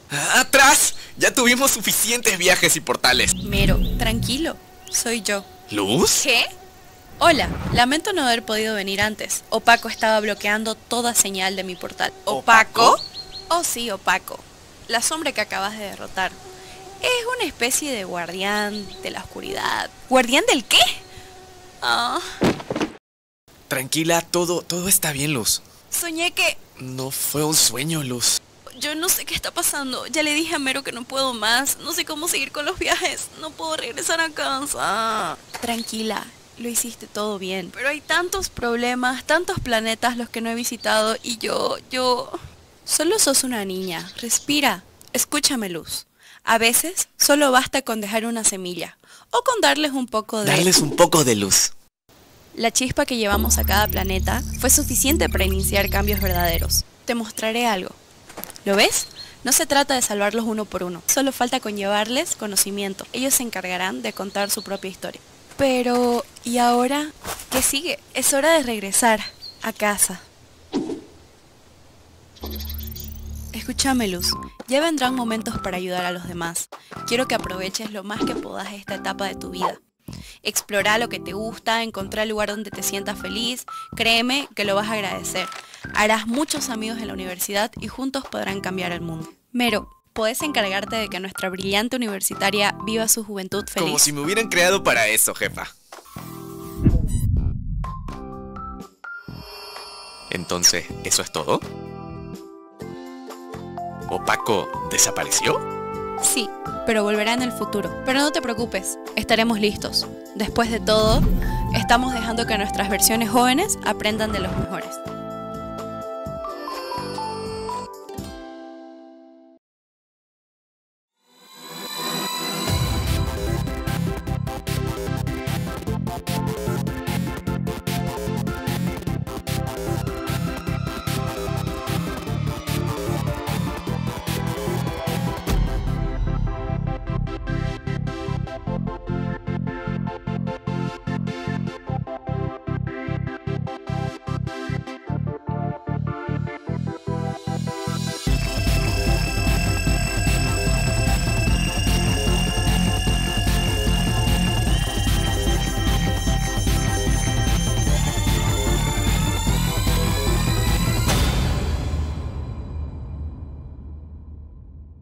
¡Atrás! Ya tuvimos suficientes viajes y portales. Mero, tranquilo, soy yo. ¿Luz? ¿Qué? Hola, lamento no haber podido venir antes. Opaco estaba bloqueando toda señal de mi portal. ¿Opaco? Oh sí, Opaco. La sombra que acabas de derrotar. Es una especie de guardián de la oscuridad. ¿Guardián del qué? Ah, Tranquila, todo está bien, Luz. soñé que... No fue un sueño, Luz. Yo no sé qué está pasando. Ya le dije a Mero que no puedo más. No sé cómo seguir con los viajes. No puedo regresar a casa. Tranquila, lo hiciste todo bien. Pero hay tantos problemas, tantos planetas los que no he visitado y yo... Solo sos una niña. Respira. Escúchame, Luz. A veces solo basta con dejar una semilla. O con darles un poco de... Darles un poco de luz. La chispa que llevamos a cada planeta fue suficiente para iniciar cambios verdaderos. Te mostraré algo. ¿Lo ves? No se trata de salvarlos uno por uno. Solo falta con llevarles conocimiento. Ellos se encargarán de contar su propia historia. Pero, ¿y ahora qué sigue? Es hora de regresar a casa. Escúchame, Luz. Ya vendrán momentos para ayudar a los demás. Quiero que aproveches lo más que puedas esta etapa de tu vida. Explora lo que te gusta, encontrar el lugar donde te sientas feliz. Créeme que lo vas a agradecer. Harás muchos amigos en la universidad y juntos podrán cambiar el mundo. Mero, ¿podés encargarte de que nuestra brillante universitaria viva su juventud feliz? Como si me hubieran creado para eso, jefa. Entonces, ¿eso es todo? ¿Opaco desapareció? Sí, pero volverá en el futuro. Pero no te preocupes, estaremos listos. Después de todo, estamos dejando que nuestras versiones jóvenes aprendan de los mejores.